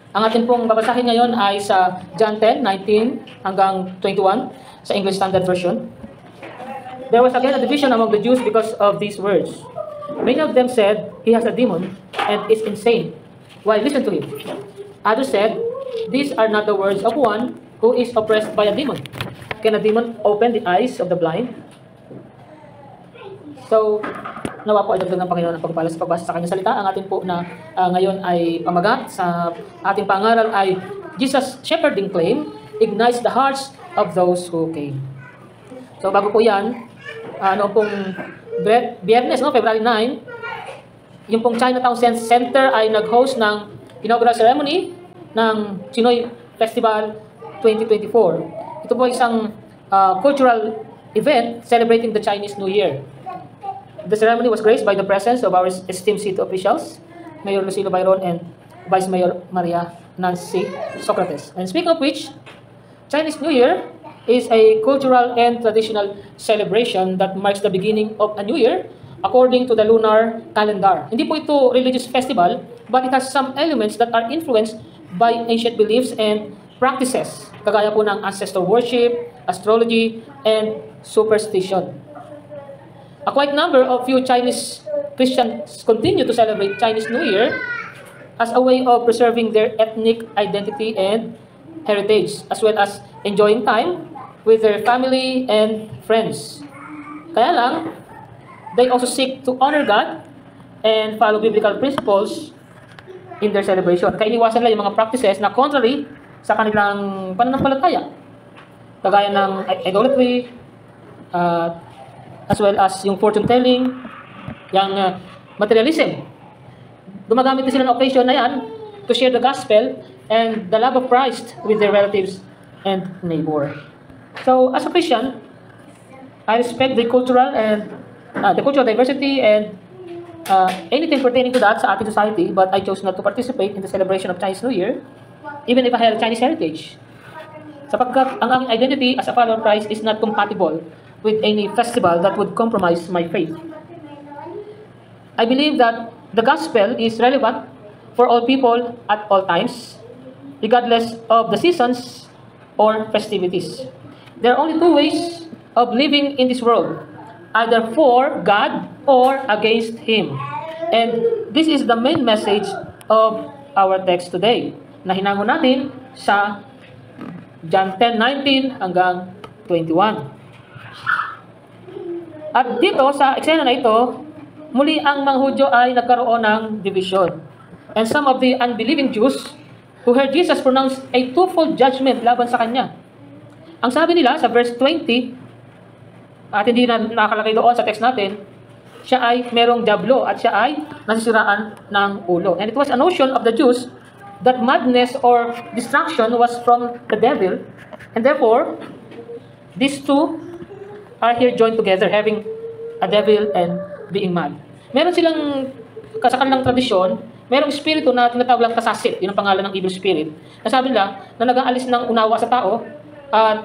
Ang atin pong babasahin ngayon ay sa John 10:19 hanggang 21 sa English Standard Version. There was again a division among the Jews because of these words. Many of them said, "He has a demon and is insane. Why listen to him?" Others said, "These are not the words of one who is oppressed by a demon. Can a demon open the eyes of the blind?" So, nawa po ay dagdag ng Panginoon ang pagpapala sa pagbasa sa kanyang salita. Ang atin po na ngayon ay pamagat sa ating pangaral ay Jesus' shepherding claim ignites the hearts of those who came. So, bago po yan, noong pong Biyernes, February 9, yung pong Chinatown Center ay nag-host ng inaugural ceremony ng Chinoy Festival 2024. Ito po isang cultural event celebrating the Chinese New Year. The ceremony was graced by the presence of our esteemed city officials, Mayor Lucilo Bayron and Vice Mayor Maria Nancy Socrates. And speaking of which, Chinese New Year is a cultural and traditional celebration that marks the beginning of a new year according to the lunar calendar. Hindi po ito religious festival, but it has some elements that are influenced by ancient beliefs and practices, kagaya po ng ancestor worship, astrology, and superstition. A quite number of few Chinese Christians continue to celebrate Chinese New Year as a way of preserving their ethnic identity and heritage, as well as enjoying time with their family and friends. Kaya lang, they also seek to honor God and follow biblical principles in their celebration. Kaya iniwasan nila yung mga practices na contrary sa kanilang pananampalataya, kagaya ng idolatry, as well as yung fortune telling, yung materialism. Gumagamit din sila ng occasion na yan to share the gospel and the love of Christ with their relatives and neighbor. So, as a Christian, I respect the cultural diversity and anything pertaining to that sa ating society, but I chose not to participate in the celebration of Chinese New Year, even if I have Chinese heritage. Sapagkat ang aking identity as a follower of Christ is not compatible with any festival that would compromise my faith. I believe that the gospel is relevant for all people at all times, regardless of the seasons or festivities. There are only two ways of living in this world, either for God or against Him. And this is the main message of our text today, na hinango natin sa John 10:19 hanggang 21. At dito, sa eksena na ito, muli ang mga Hudyo ay nagkaroon ng division. And some of the unbelieving Jews who heard Jesus pronounce a twofold judgment laban sa kanya. Ang sabi nila sa verse 20, at hindi na nakakalagay doon sa text natin, siya ay merong diablo at siya ay nasisiraan ng ulo. And it was a notion of the Jews that madness or distraction was from the devil, and therefore, these two are here joined together, having a devil and being mad. Meron silang, sa kanilang tradisyon, merong espiritu na tinatawag lang kasasit, yun ang pangalan ng evil spirit. Nasabi nila na nag-aalis ng unawa sa tao, at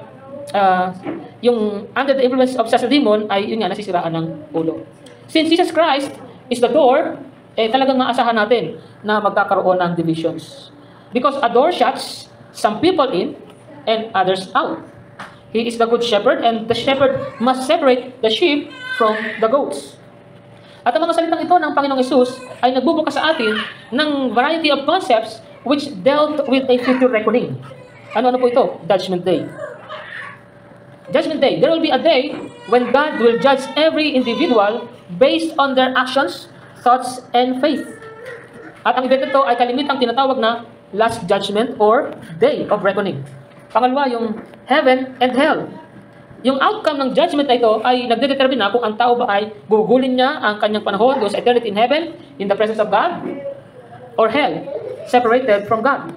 yung under the influence of such a demon ay yun nga, nasisiraan ng ulo. Since Jesus Christ is the door, talagang maasahan natin na magkakaroon ng divisions. Because a door shuts some people in and others out. He is the good shepherd, and the shepherd must separate the sheep from the goats. At ang mga salitang ito ng Panginoong Hesus ay nagbubukas sa atin ng variety of concepts which dealt with a future reckoning. Ano po ito? Judgment Day. Judgment Day. There will be a day when God will judge every individual based on their actions, thoughts, and faith. At ang event ito ay kalimitang tinatawag na Last Judgment or Day of Reckoning. Pangalawa, yung heaven and hell. Yung outcome ng judgment na ito ay nagdedetermine na kung ang tao ba ay gugulin niya ang kanyang panahon doon sa eternity in heaven, in the presence of God, or hell, separated from God.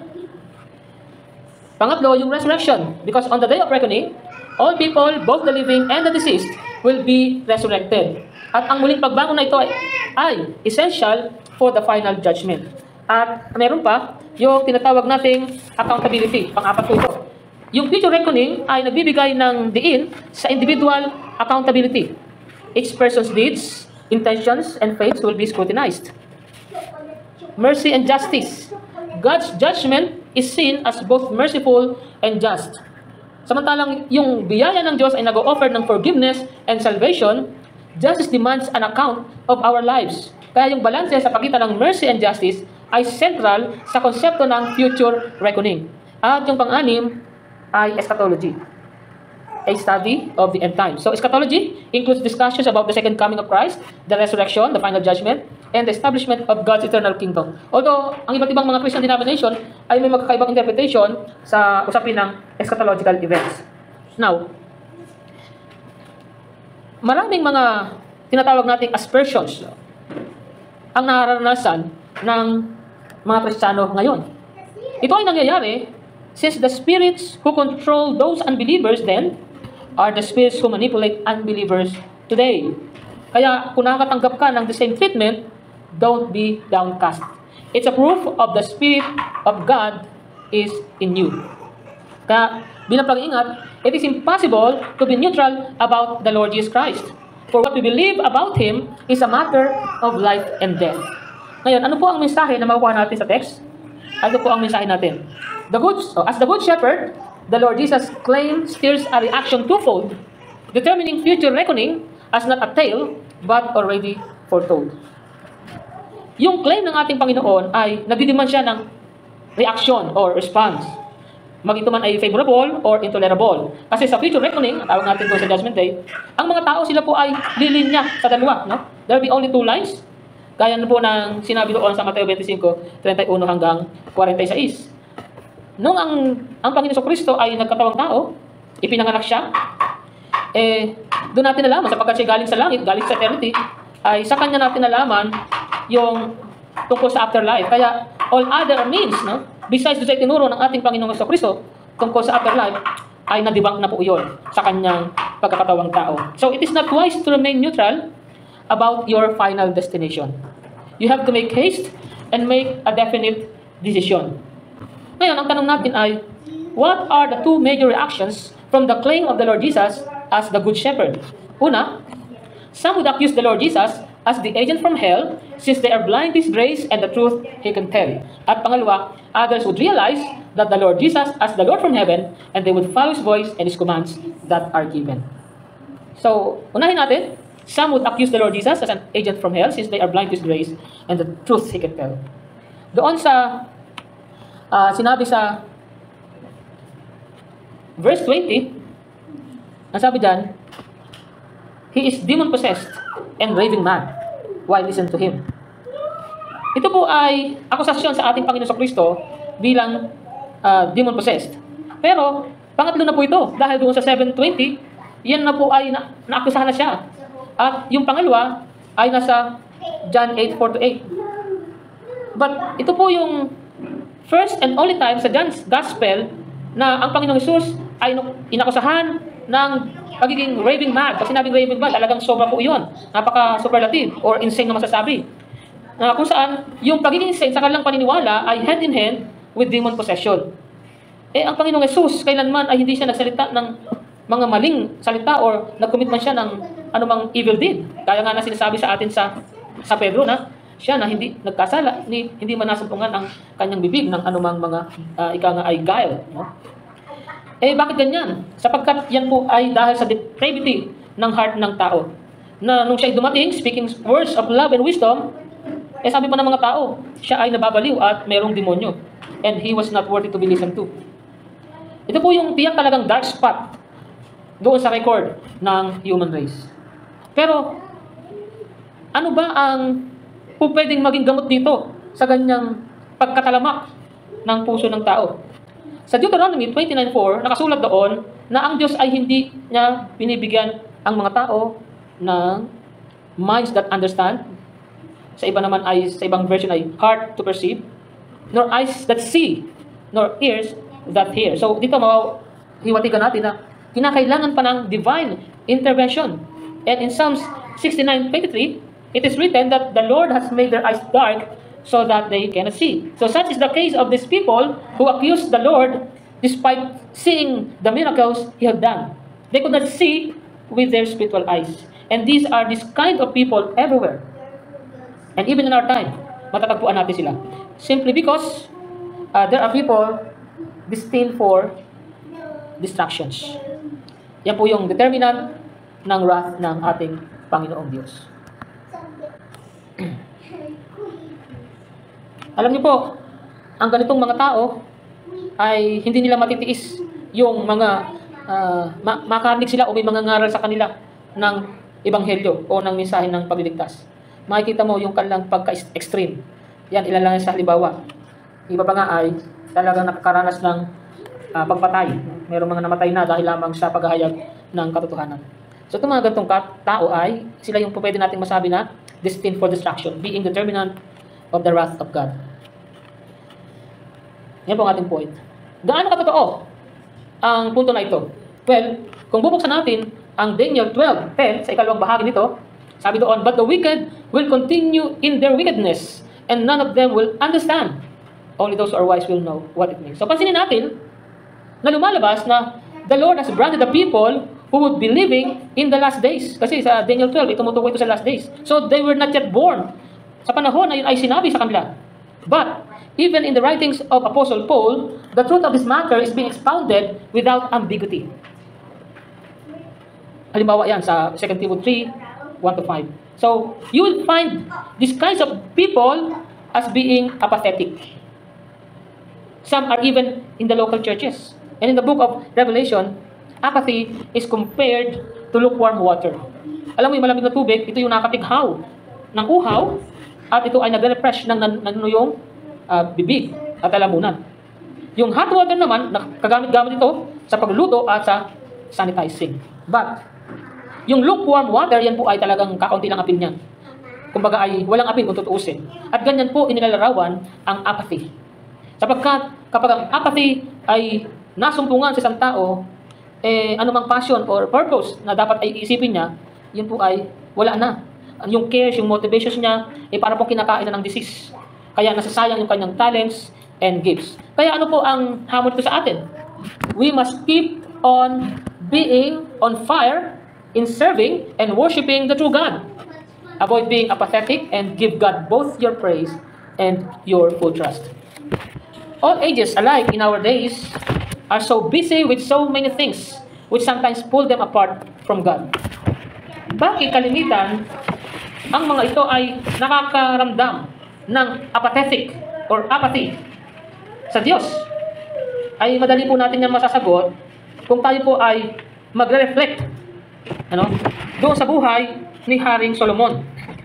Pangatlo, yung resurrection. Because on the day of reckoning, all people, both the living and the deceased, will be resurrected. At ang muling pagbangon na ito ay essential for the final judgment. At meron pa, yung tinatawag nating accountability. Pang-apat po ito. Yung future reckoning ay nagbibigay ng diin sa individual accountability. Each person's deeds, intentions, and faiths will be scrutinized. Mercy and justice. God's judgment is seen as both merciful and just. Samantalang yung biyaya ng Diyos ay nag-o-offer ng forgiveness and salvation, justice demands an account of our lives. Kaya yung balanse sa pagitan ng mercy and justice ay central sa konsepto ng future reckoning. At yung pang-anim ay eschatology, a study of the end times. So eschatology includes discussions about the second coming of Christ, the resurrection, the final judgment, and the establishment of God's eternal kingdom. Although ang iba't ibang mga Christian denomination ay may magkakaibang interpretation sa usapin ng eschatological events. Now, maraming mga tinatawag nating aspersions ang nararanasan ng mga Kristiyano ngayon. Ito ay nangyayari since the spirits who control those unbelievers then are the spirits who manipulate unbelievers today. Kaya kung nakakatanggap ka ng the same treatment, don't be downcast. It's a proof of the Spirit of God is in you. Kaya bilang pag-iingat, it is impossible to be neutral about the Lord Jesus Christ. For what we believe about Him is a matter of life and death. Ngayon, ano po ang mensahe na makukuha natin sa text? Ano po ang mensahe natin? As the Good Shepherd, the Lord Jesus' claim steers a reaction twofold, determining future reckoning as not a tale, but already foretold. Yung claim ng ating Panginoon ay nagdidiman siya ng reaction or response. Ito man ay favorable or intolerable. Kasi sa future reckoning, tawag natin doon sa Judgment Day, ang mga tao sila po ay lilinya sa dalawa. No? There will be only two lines. Gaya na po ng sinabi doon sa Mateo 25, 31 hanggang 46. Nung ang Panginoon Kristo ay nagkatawang tao, ipinanganak siya, doon natin nalaman, sapagkat siya galing sa langit, galing sa eternity, ay sa kanya natin nalaman yung tungkol sa afterlife. Kaya all other means, no, besides sa itinuro ng ating Panginoong Kristo tungkol sa afterlife, ay nadibang na po yun sa kanyang pagkakatawang tao. So it is not wise to remain neutral about your final destination. You have to make haste and make a definite decision. Ngayon, ang tanong natin ay, what are the two major reactions from the claim of the Lord Jesus as the Good Shepherd? Una, some would accuse the Lord Jesus as the agent from hell since they are blind to His grace and the truth He can tell. At pangalawa, others would realize that the Lord Jesus as the Lord from heaven and they would follow His voice and His commands that are given. So, unahin natin, some would accuse the Lord Jesus as an agent from hell since they are blind to His grace and the truth He can tell. Doon sa sinabi sa verse 20, ang sabi dyan, He is demon-possessed and raving mad. Why listen to Him? Ito po ay akusasyon sa ating Panginoon Kristo bilang demon-possessed. Pero, pangatlo na po ito. Dahil doon sa 7:20, yan na po ay naakusahan na siya. At yung pangalawa ay nasa John 8:4-8. But ito po yung first and only time sa John's Gospel na ang Panginoong Jesus ay inakusahan ng pagiging raving mad. Pag sinabing raving mad, talagang sobra po yun. Napaka-superlative or insane na masasabi. Kung saan, yung pagiging insane sa kanilang paniniwala ay hand in hand with demon possession. Ang Panginoong Jesus, kailanman ay hindi siya nagsalita ng mga maling salita or nag-commit man siya ng anumang evil deed. Kaya nga na sinasabi sa atin sa Pedro na siya na hindi nagkasala, hindi man nasumpungan ang kanyang bibig ng anumang mga ika nga ay guile. No? Bakit ganyan? Sapagkat yan po ay dahil sa depravity ng heart ng tao. Na nung siya ay dumating, speaking words of love and wisdom, sabi pa ng mga tao, siya ay nababaliw at mayroong demonyo. And he was not worthy to be listened to. Ito po yung tiyak talagang dark spot doon sa record ng human race. Pero, ano ba ang pwedeng maging gamot dito sa ganyang pagkatalamak ng puso ng tao? Sa Deuteronomy 29:4, nakasulat doon na ang Diyos ay hindi niya binibigyan ang mga tao ng minds that understand. Sa iba naman ay, sa ibang version ay heart to perceive, nor eyes that see, nor ears that hear. So dito hiwatigan natin na kinakailangan pa ng divine intervention. And in Psalms 69:23, it is written that the Lord has made their eyes dark so that they cannot see. So such is the case of these people who accuse the Lord despite seeing the miracles He had done. They could not see with their spiritual eyes. And these are this kind of people everywhere. And even in our time, matatagpuan natin sila. Simply because there are people destined for distractions. Yan po yung determinant ng wrath ng ating Panginoong Diyos. Alam niyo po, ang ganitong mga tao ay hindi nila matitiis yung mga makarinig sila o may mga ngaral sa kanila ng ebanghelyo o ng mensahe ng pagliligtas. Makikita mo yung kanilang pagka-extreme. Yan, ilan lang sa halimbawa. Iba pa nga ay talagang nakakaranas ng pagpatay. Merong mga namatay na dahil lamang sa paghahayag ng katotohanan. So itong mga ganitong tao ay, sila yung pwede nating masabi na destined for destruction, being determinant of the wrath of God. Yan po ang ating point. Gaano katotoo ang punto na ito? Well, kung bubuksan natin ang Daniel 12:10 sa ikalawang bahagi nito, sabi doon, but the wicked will continue in their wickedness, and none of them will understand. Only those who are wise will know what it means. So pansinin natin na lumalabas na the Lord has granted the people who would be living in the last days. Kasi sa Daniel 12, tumutukoy ito sa last days. So they were not yet born. Sa panahon na yun ay sinabi sa kanila. But even in the writings of Apostle Paul, the truth of this matter is being expounded without ambiguity. Halimbawa yan sa 2 Timothy 3:1-5. So you will find these kinds of people as being apathetic. Some are even in the local churches. And in the book of Revelation, apathy is compared to lukewarm water. Alam mo yung malamig na tubig, ito yung nakatighaw ng uhaw, at ito ay nagre-refresh ng nanunuyong bibig at lalamunan. Yung hot water naman, kagamit-gamit ito sa pagluluto at sa sanitizing. But, yung lukewarm water, yan po ay talagang kakaunti lang apin niyan. Kumbaga ay walang apin kung tutuusin. At ganyan po inilalarawan ang apathy. Sapagkat kapag ang apathy ay nasumpungan sa isang tao, anumang passion or purpose na dapat ay isipin niya, yun po ay wala na. Yung cares, yung motivations niya, para pong kinakain na ng disease. Kaya nasasayang yung kanyang talents and gifts. Kaya ano po ang hamon ito sa atin? We must keep on being on fire in serving and worshiping the true God. Avoid being apathetic and give God both your praise and your full trust. All ages alike in our days are so busy with so many things which sometimes pull them apart from God. Bakit kalimitan ang mga ito ay nakakaramdam ng apathetic or apathy sa Diyos? Ay madali po natin yan masasagot kung tayo po ay magre-reflect doon sa buhay ni Haring Solomon.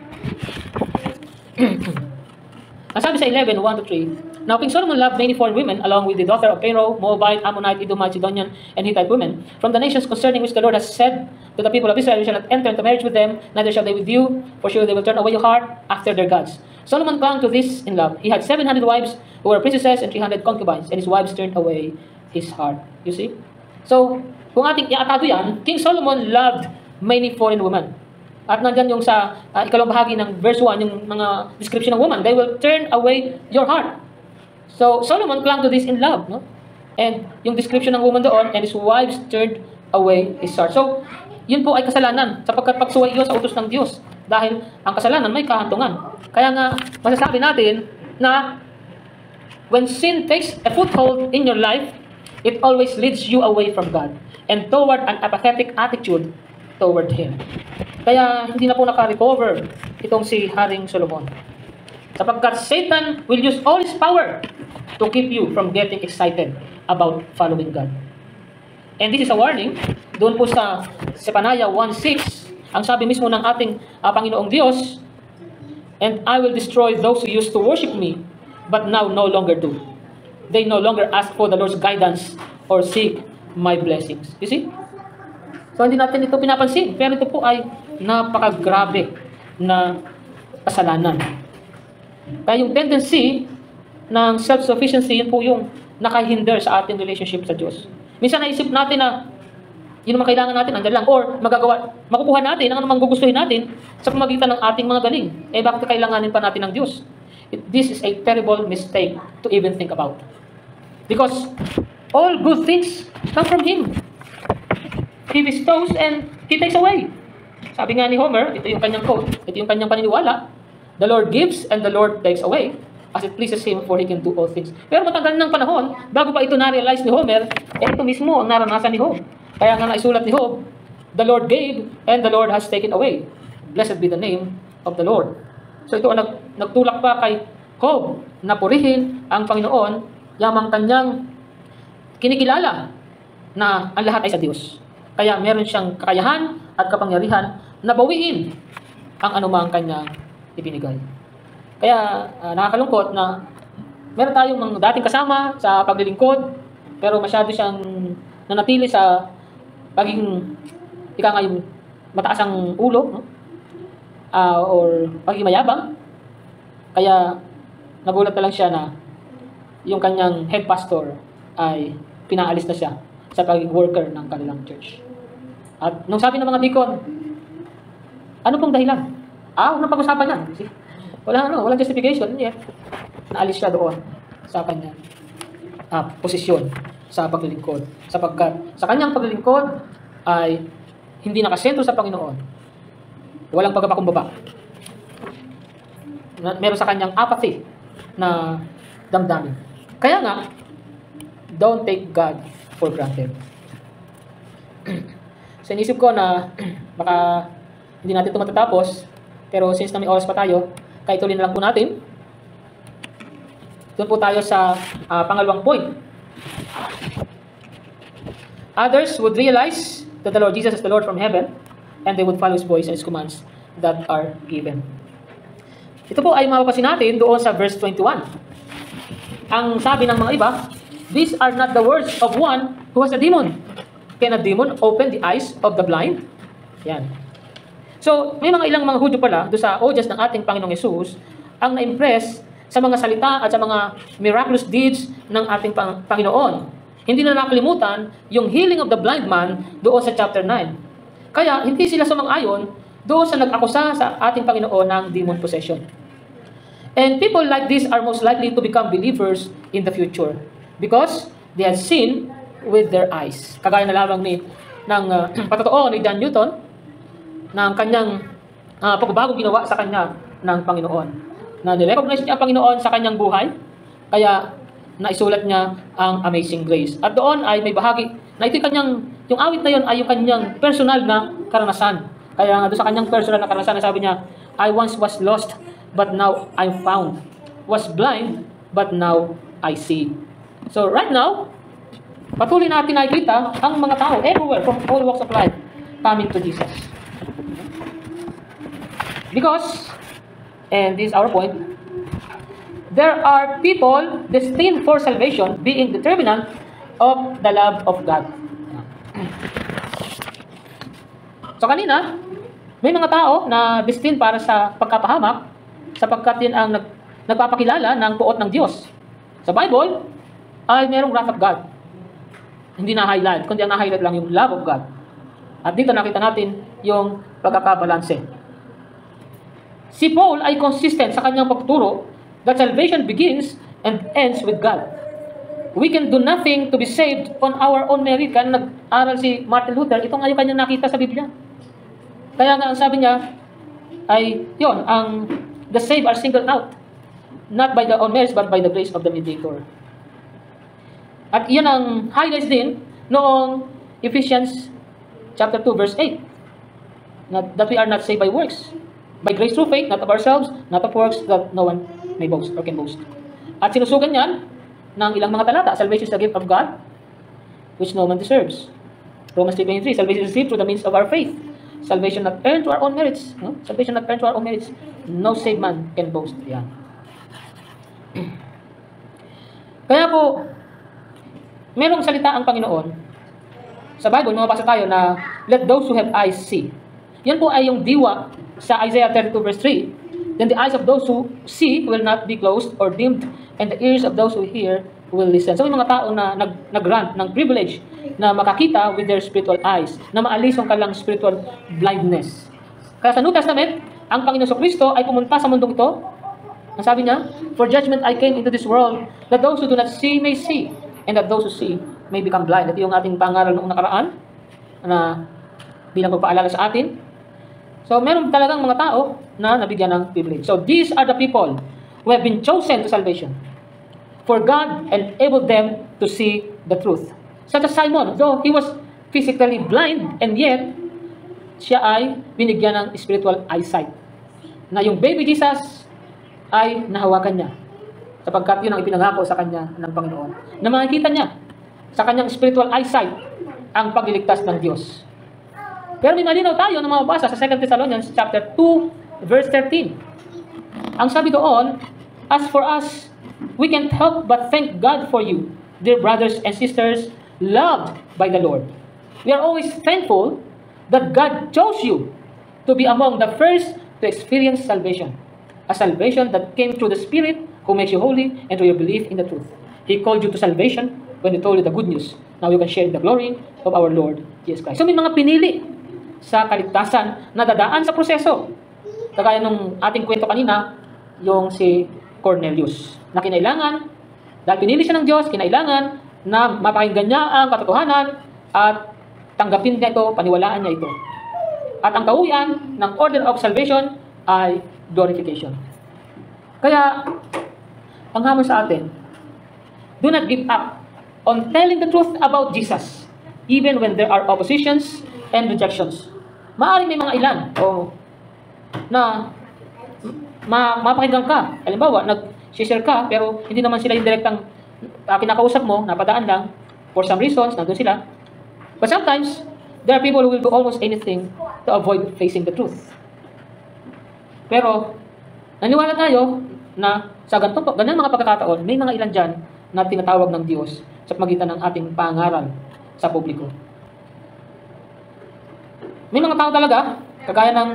Ang sabi sa 11:1-3, now King Solomon loved many foreign women, along with the daughter of Pharaoh, Moabite, Ammonite, Edomite, Sidonian, and Hittite women, from the nations concerning which the Lord has said to the people of Israel, you shall not enter into marriage with them, neither shall they with you, for surely they will turn away your heart after their gods. Solomon clung to this in love. He had 700 wives who were princesses and 300 concubines, and his wives turned away his heart. You see? So, kung ating iatado yan, King Solomon loved many foreign women. At nandyan yung sa ikalawang bahagi ng verse 1, yung mga description ng woman, they will turn away your heart. So, Solomon clung to this in love, no? And yung description ng woman doon, and his wives turned away his heart. So, yun po ay kasalanan, sapagkat pagsuway yun sa utos ng Diyos. Dahil ang kasalanan may kahantungan. Kaya nga, masasabi natin na when sin takes a foothold in your life, it always leads you away from God and toward an apathetic attitude toward Him. Kaya hindi na po naka-recover itong si Haring Solomon. Sapagkat Satan will use all his power to keep you from getting excited about following God. And this is a warning. Doon po sa Zephaniah 1:6, ang sabi mismo ng ating Panginoong Diyos, and I will destroy those who used to worship me, but now no longer do. They no longer ask for the Lord's guidance or seek my blessings. You see? So hindi natin ito pinapansin, pero ito po ay napakagrabe na kasalanan. Kaya yung tendency ng self-sufficiency, yun po yung nakahinder sa ating relationship sa Diyos. Minsan naisip natin na yun naman kailangan natin, andyan lang, or makukuha natin ang anumang gugustuhin natin sa pamagitan ng ating mga galing. Bakit kailanganin pa natin ng Diyos? This is a terrible mistake to even think about. Because all good things come from Him. He bestows and He takes away. Sabi nga ni Homer, ito yung kanyang quote, ito yung kanyang paniniwala, the Lord gives and the Lord takes away. as it pleases him, for he can do all things. Pero matagal ng panahon, bago pa ito na-realize ni Homer, ito mismo ang naranasan ni Job. Kaya nga naisulat ni Job, the Lord gave, and the Lord has taken away. Blessed be the name of the Lord. So ito ang nagtulak pa kay Job na purihin ang Panginoon, yamang kanyang kinikilala na ang lahat ay sa Diyos. Kaya meron siyang kakayahan at kapangyarihan na bawiin ang anumang kanyang ibinigay. Kaya nakakalungkot na meron tayong mga dating kasama sa paglilingkod, pero masyado siyang nanatili sa pagiging ika nga yung mataas ang ulo, no? Or pagiging mayabang. Kaya nagulat na lang siya na yung kanyang head pastor ay pinaalis na siya sa pagiging worker ng kanilang church. At nung sabi ng mga deacon, ano pong dahilan? Unang pag-usapan niya. Walang justification. Yet, naalis siya doon sa kanyang posisyon sa paglilingkod. Sapagkat sa kanyang paglilingkod ay hindi nakasentro sa Panginoon. Walang pagpapakumbaba. Meron sa kanyang apathy na damdamin. Kaya nga, don't take God for granted. So inisip ko na baka hindi natin ito matatapos, pero since na may oras pa tayo, kaya ituloy na lang po natin. Doon po tayo sa pangalawang point. Others would realize that the Lord Jesus is the Lord from heaven, and they would follow His voice and His commands that are given. Ito po ay mapapansin natin doon sa verse 21. Ang sabi ng mga iba, these are not the words of one who has a demon. Can a demon open the eyes of the blind? Yan. So, may mga ilang mga Hudyo pala doon sa audience ng ating Panginoong Yesus ang na-impress sa mga salita at sa mga miraculous deeds ng ating Panginoon. Hindi na nakalimutan yung healing of the blind man doon sa chapter 9. Kaya, hindi sila sumang-ayon doon sa nag-akusa sa ating Panginoon ng demon possession. And people like this are most likely to become believers in the future because they have seen with their eyes. Kagaya na lamang ng patotoo ni John Newton ng kanyang pagbabagong ginawa sa kanya ng Panginoon. Na nirecognize niya ang Panginoon sa kanyang buhay, kaya naisulat niya ang Amazing Grace. At doon ay may bahagi na ito yung awit na yun ay yung kanyang personal na karanasan. Kaya doon sa kanyang personal na karanasan, sabi niya, I once was lost, but now I'm found. Was blind, but now I see. So right now, patuloy natin nakikita ang mga tao everywhere from all walks of life coming to Jesus. Because, and this is our point, there are people destined for salvation being determinant of the love of God. So kanina, may mga tao na destined para sa pagkapahamak sapagkat din ang nagpapakilala ng puot ng Diyos. Sa Bible, ay merong wrath of God. Hindi na-highlight, kundi ang na-highlight lang yung love of God. At dito nakita natin yung pagkakabalanse. Si Paul ay consistent sa kanyang pagturo that salvation begins and ends with God. We can do nothing to be saved on our own merit. Kaya nag-aral si Martin Luther, ito nga yung kanyang nakita sa Biblia. Kaya nga ang sabi niya ay, yun, the saved are singled out, not by their own merits, but by the grace of the mediator. At yan ang highlights din noong Ephesians chapter 2, verse 8. That we are not saved by works. By grace through faith, not of ourselves, not of works, that no one may boast or can boast. At sinusugan yan ng ilang mga talata. Salvation is a gift of God, which no man deserves. Romans 3:23, salvation is received through the means of our faith. Salvation not earned to our own merits. No? Salvation not earned to our own merits. No saved man can boast. Yan. Kaya po, merong salita ang Panginoon. Sa Bible, mabasa tayo na, let those who have eyes see. Yan po ay yung diwa sa Isaiah 32 verse 3. Then the eyes of those who see will not be closed or dimmed, and the ears of those who hear will listen. So may mga tao na nag-grant ng privilege na makakita with their spiritual eyes, na maalis ang kanilang spiritual blindness. Kaya sa New Testament, ang Panginoon Kristo ay pumunta sa mundong ito. Ang sabi niya, for judgment I came into this world, that those who do not see may see, and that those who see may become blind. Ito yung ating pangaral noong nakaraan, na bilang pagpaalala sa atin. So, meron talagang mga tao na nabigyan ng privilege. So, these are the people who have been chosen to salvation. For God enabled them to see the truth. Such as Simon, though he was physically blind, and yet, siya ay binigyan ng spiritual eyesight. Na yung baby Jesus ay nahawakan niya. Sapagkat yun ang ipinangako sa kanya ng Panginoon. Na makikita niya sa kanyang spiritual eyesight ang pagliligtas ng Diyos. Pero may malinaw tayo na mababasa sa 2 Thessalonians chapter 2, verse 13. Ang sabi doon, as for us, we can't help but thank God for you, dear brothers and sisters, loved by the Lord. We are always thankful that God chose you to be among the first to experience salvation. A salvation that came through the Spirit who makes you holy and through your belief in the truth. He called you to salvation when He told you the good news. Now you can share the glory of our Lord Jesus Christ. So may mga pinili sa kaligtasan na dadaan sa proseso. Kagaya nung ating kwento kanina, yung si Cornelius, na kinailangan, dahil pinili siya ng Diyos, kinailangan na mapakinggan niya ang katotohanan at tanggapin niya ito, paniwalaan niya ito. At ang kauwian ng order of salvation ay glorification. Kaya, ang hamon sa atin, do not give up on telling the truth about Jesus, even when there are oppositions and rejections. Maaaring may mga ilan na mapakinggan ka. Halimbawa, nag-share ka, pero hindi naman sila yung direktang kinakausap mo, napadaan lang, for some reasons, nandun sila. But sometimes, there are people who will do almost anything to avoid facing the truth. Pero, naniwala tayo na sa ganyan mga pagkakataon, may mga ilan dyan na tinatawag ng Diyos sa pagitan ng ating pangaral sa publiko. May mga tao talaga, kagaya ng,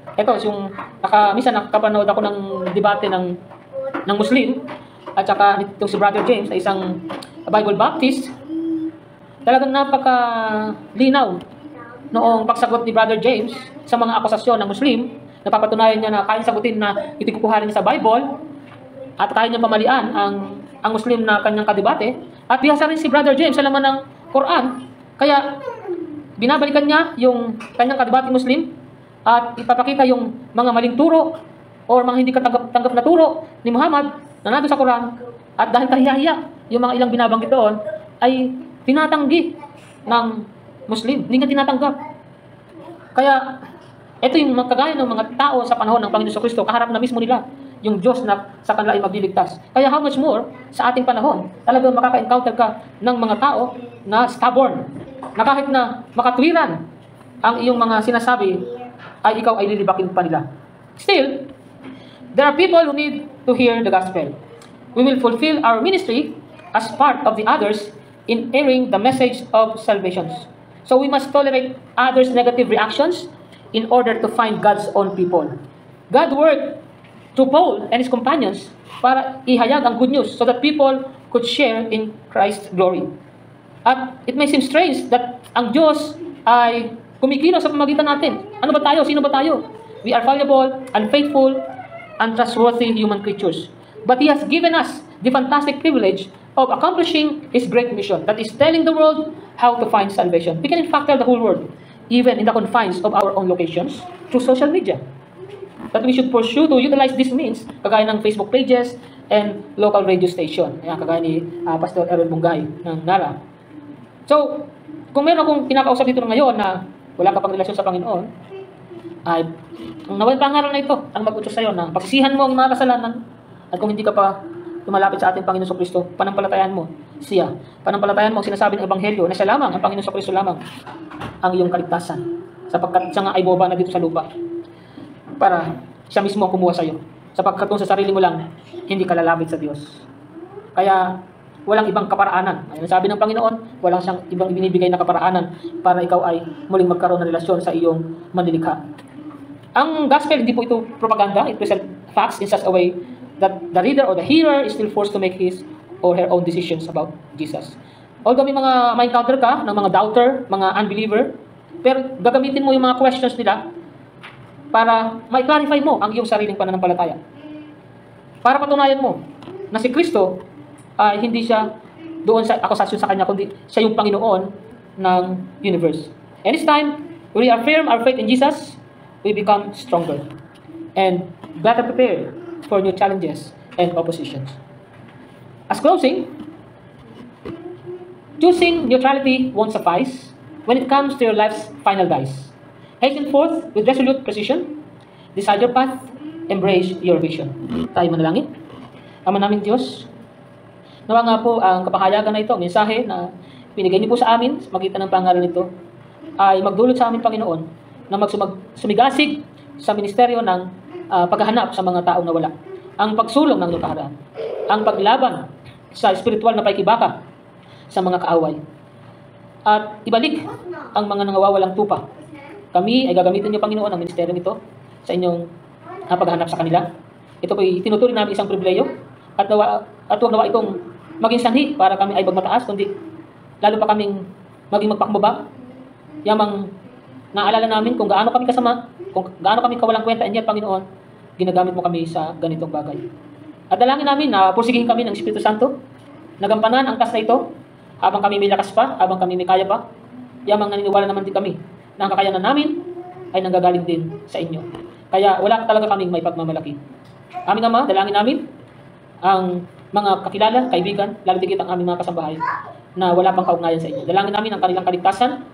minsan nakapanood ako ng debate ng Muslim, at saka itong si Brother James, na isang Bible Baptist, talagang napaka-linaw noong pagsagot ni Brother James sa mga akusasyon ng Muslim, napapatunayan niya na kaya sagutin na ito'y kukuhanin niya sa Bible, at kaya niya pamalian ang Muslim na kanyang kadebate, at bihasa rin si Brother James sa laman ng Quran, kaya binabalikan niya yung kanyang kadebate Muslim, at ipapakita yung mga maling turo, o mga hindi katanggap na turo ni Muhammad, na nandun sa Quran, at dahil kahiya-hiya, yung mga ilang binabanggit doon, ay tinatanggi ng Muslim, hindi nga tinatanggap. Kaya, ito yung kagaya ng mga tao sa panahon ng Panginoon Kristo, kaharap na mismo nila yung Diyos na sa kanila ay magliligtas. Kaya how much more sa ating panahon, talagang makaka-encounter ka ng mga tao na stubborn, na kahit na makatwiran ang iyong mga sinasabi, ay ikaw ay lilibakin pa nila. Still, there are people who need to hear the gospel. We will fulfill our ministry as part of the others in airing the message of salvation. So we must tolerate others' negative reactions in order to find God's own people. God worked through Paul and his companions para ihayag ang good news so that people could share in Christ's glory. At it may seem strange that ang Diyos ay kumikilos sa pamagitan natin. Ano ba tayo? Sino ba tayo? We are fallible, unfaithful, untrustworthy human creatures. But He has given us the fantastic privilege of accomplishing His great mission, that is telling the world how to find salvation. We can in fact tell the whole world, even in the confines of our own locations, through social media. That we should pursue to utilize these means, kagaya ng Facebook pages and local radio station. Ayan, kagaya ni Pastor Aaron Bungay ng Nara. So, kung meron akong kinakausap dito ngayon na wala ka pang relasyon sa Panginoon, ay ang nawal pangaral na ito ang mag-utos sa iyo na pagsisihan mo ang mga kasalanan, at kung hindi ka pa tumalapit sa ating Panginoon Kristo, panampalatayan mo siya. Panampalatayan mo ang sinasabi ng Ebanghelyo na siya lamang, ang Panginoon Kristo lamang ang iyong kaligtasan, sapagkat siya nga ay boba na dito sa lupa para siya mismo ang kumuha sa iyo, sapagkat kung sa sarili mo lang hindi ka lalapit sa Diyos. Kaya walang ibang kaparaanan. Ayun sabi ng Panginoon, walang siyang ibang ibinibigay na kaparaanan para ikaw ay muling magkaroon ng relasyon sa iyong manlilikha. Ang gospel, hindi po ito propaganda. It presents facts in such a way that the reader or the hearer is still forced to make his or her own decisions about Jesus. Although may encounter ka ng mga doubter, mga unbeliever, pero gagamitin mo yung mga questions nila para ma-clarify mo ang iyong sariling pananampalataya. Para patunayan mo na si Kristo ay hindi siya doon sa akusasyon sa Kanya, kundi siya yung Panginoon ng universe. And this time, we reaffirm our faith in Jesus, we become stronger and better prepared for new challenges and oppositions. As closing, choosing neutrality won't suffice when it comes to your life's final dice. Hasten forth with resolute precision, decide your path, embrace your vision. Tayo manalangin. Ama namin Diyos, nawa nga po ang kapahayagan na ito, ang mensahe na binigay niyo po sa amin sa magitan ng pangaral nito, ay magdulot sa amin, Panginoon, na sumigasig sa ministeryo ng paghahanap sa mga taong nawala. Ang pagsulong ng lupaharaan. Ang paglaban sa espiritual na paikibaka sa mga kaaway. At ibalik ang mga nangawawalang tupa. Kami ay gagamitin niyo, Panginoon, ang ministeryo nito sa inyong paghahanap sa kanila. Ito po'y tinuturing namin isang pribileyo at huwag nawa itong maging sanhi para kami ay magmataas, kundi lalo pa kaming maging magpakbaba. Yamang naalala namin kung gaano kami kasama, kung gaano kami kawalang kwenta, and yet, Panginoon, ginagamit mo kami sa ganitong bagay. At dalangin namin na pursigihin kami ng Espiritu Santo, nagampanan ang task na ito, habang kami may lakas pa, habang kami may kaya pa, yamang naniniwala naman din kami na ang kakayanan namin ay nanggagaling din sa inyo. Kaya wala talaga kaming may pagmamalaki. Aming Ama, dalangin namin ang mga kakilala, kaibigan, lalo digit ang aming mga kasambahay na wala pang kaugnayan sa inyo. Dalangin namin ang kanilang kaligtasan,